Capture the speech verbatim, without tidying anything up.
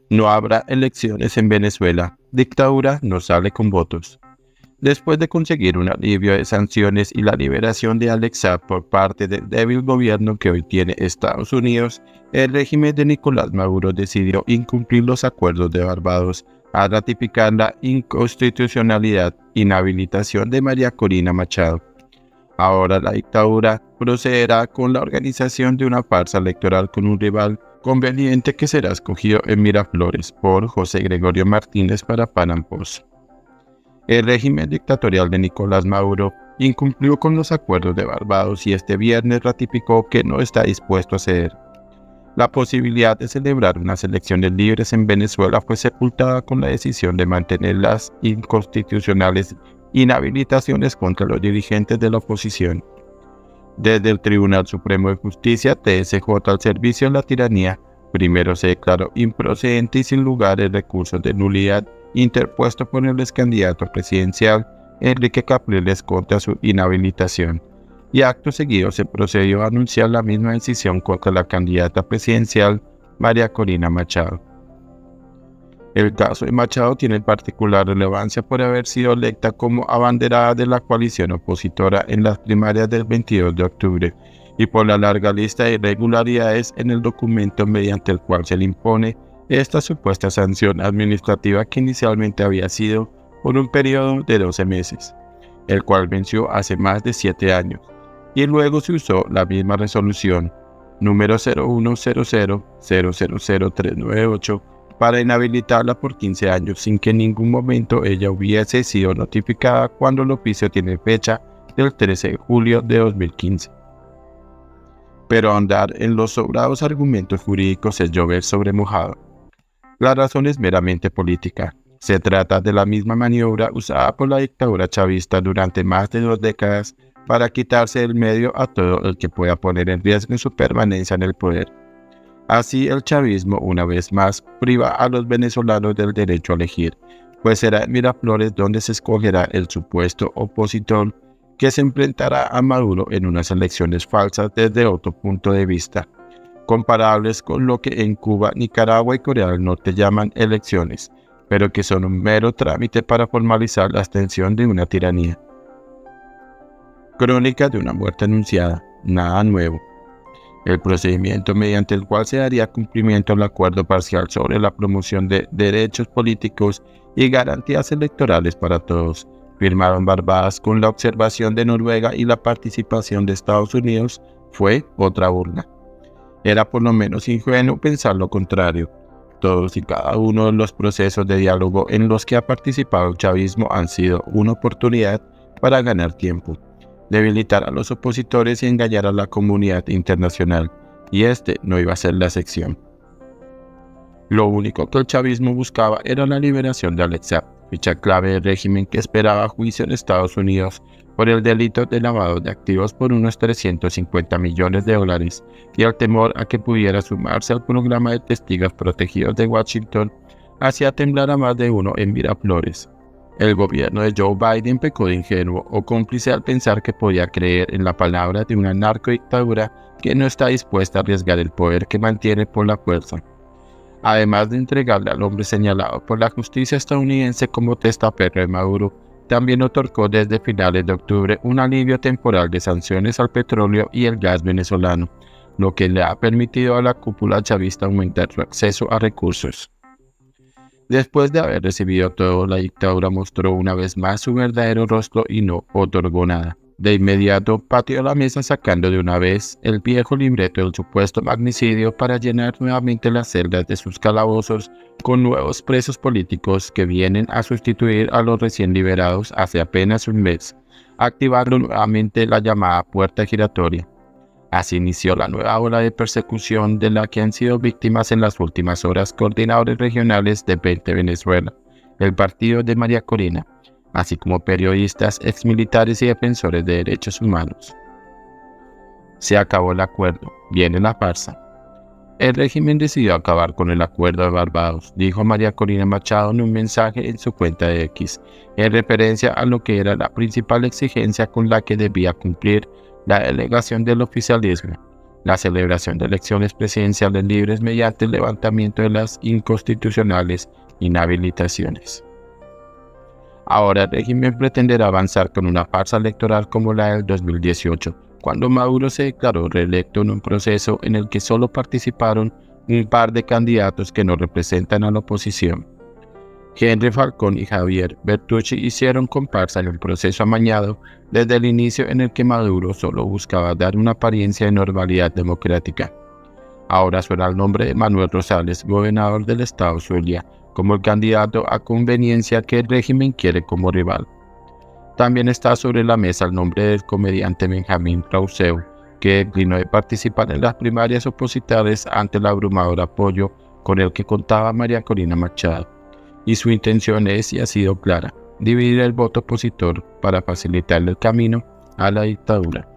No habrá elecciones en Venezuela. Dictadura no sale con votos. Después de conseguir un alivio de sanciones y la liberación de Alex Saab por parte del débil gobierno que hoy tiene Estados Unidos, el régimen de Nicolás Maduro decidió incumplir los acuerdos de Barbados al ratificar la inconstitucionalidad e inhabilitación de María Corina Machado. Ahora la dictadura procederá con la organización de una farsa electoral con un rival conveniente que será escogido en Miraflores por José Gregorio Martínez para Panam Post. El régimen dictatorial de Nicolás Maduro incumplió con los acuerdos de Barbados y este viernes ratificó que no está dispuesto a ceder. La posibilidad de celebrar unas elecciones libres en Venezuela fue sepultada con la decisión de mantener las inconstitucionales inhabilitaciones contra los dirigentes de la oposición. Desde el Tribunal Supremo de Justicia, T S J al servicio de la tiranía, primero se declaró improcedente y sin lugar el recurso de nulidad interpuesto por el ex candidato presidencial Enrique Capriles contra su inhabilitación, y acto seguido se procedió a anunciar la misma decisión contra la candidata presidencial María Corina Machado. El caso de Machado tiene particular relevancia por haber sido electa como abanderada de la coalición opositora en las primarias del veintidós de octubre y por la larga lista de irregularidades en el documento mediante el cual se le impone esta supuesta sanción administrativa que inicialmente había sido por un periodo de doce meses, el cual venció hace más de siete años, y luego se usó la misma resolución número cero uno cero cero cero cero cero tres nueve ocho para inhabilitarla por quince años sin que en ningún momento ella hubiese sido notificada cuando el oficio tiene fecha del trece de julio de dos mil quince. Pero ahondar en los sobrados argumentos jurídicos es llover sobre mojado. La razón es meramente política. Se trata de la misma maniobra usada por la dictadura chavista durante más de dos décadas para quitarse del medio a todo el que pueda poner en riesgo su permanencia en el poder. Así el chavismo una vez más priva a los venezolanos del derecho a elegir, pues será en Miraflores donde se escogerá el supuesto opositor que se enfrentará a Maduro en unas elecciones falsas desde otro punto de vista, comparables con lo que en Cuba, Nicaragua y Corea del Norte llaman elecciones, pero que son un mero trámite para formalizar la extensión de una tiranía. Crónica de una muerte anunciada, nada nuevo. El procedimiento mediante el cual se daría cumplimiento al acuerdo parcial sobre la promoción de derechos políticos y garantías electorales para todos, firmado en Barbados con la observación de Noruega y la participación de Estados Unidos, fue otra burla. Era por lo menos ingenuo pensar lo contrario. Todos y cada uno de los procesos de diálogo en los que ha participado el chavismo han sido una oportunidad para ganar tiempo, debilitar a los opositores y engañar a la comunidad internacional, y este no iba a ser la excepción. Lo único que el chavismo buscaba era la liberación de Alex Saab, ficha clave del régimen que esperaba juicio en Estados Unidos por el delito de lavado de activos por unos trescientos cincuenta millones de dólares y el temor a que pudiera sumarse al programa de testigos protegidos de Washington hacía temblar a más de uno en Miraflores. El gobierno de Joe Biden pecó de ingenuo o cómplice al pensar que podía creer en la palabra de una narcodictadura que no está dispuesta a arriesgar el poder que mantiene por la fuerza. Además de entregarle al hombre señalado por la justicia estadounidense como testaferro de Maduro, también otorgó desde finales de octubre un alivio temporal de sanciones al petróleo y el gas venezolano, lo que le ha permitido a la cúpula chavista aumentar su acceso a recursos. Después de haber recibido todo, la dictadura mostró una vez más su verdadero rostro y no otorgó nada. De inmediato pateó la mesa sacando de una vez el viejo libreto del supuesto magnicidio para llenar nuevamente las celdas de sus calabozos con nuevos presos políticos que vienen a sustituir a los recién liberados hace apenas un mes, activando nuevamente la llamada puerta giratoria. Así inició la nueva ola de persecución de la que han sido víctimas en las últimas horas coordinadores regionales de veinte Venezuela, el partido de María Corina, así como periodistas, exmilitares y defensores de derechos humanos. Se acabó el acuerdo, viene la farsa. El régimen decidió acabar con el acuerdo de Barbados, dijo María Corina Machado en un mensaje en su cuenta de X, en referencia a lo que era la principal exigencia con la que debía cumplir la delegación del oficialismo, la celebración de elecciones presidenciales libres mediante el levantamiento de las inconstitucionales inhabilitaciones. Ahora el régimen pretenderá avanzar con una farsa electoral como la del dos mil dieciocho, cuando Maduro se declaró reelecto en un proceso en el que solo participaron un par de candidatos que no representan a la oposición. Henry Falcón y Javier Bertucci hicieron comparsa en el proceso amañado desde el inicio, en el que Maduro solo buscaba dar una apariencia de normalidad democrática. Ahora suena el nombre de Manuel Rosales, gobernador del estado Zulia, como el candidato a conveniencia que el régimen quiere como rival. También está sobre la mesa el nombre del comediante Benjamín Rauseu, que declinó de participar en las primarias opositores ante el abrumador apoyo con el que contaba María Corina Machado. Y su intención es, y ha sido clara, dividir el voto opositor para facilitarle el camino a la dictadura.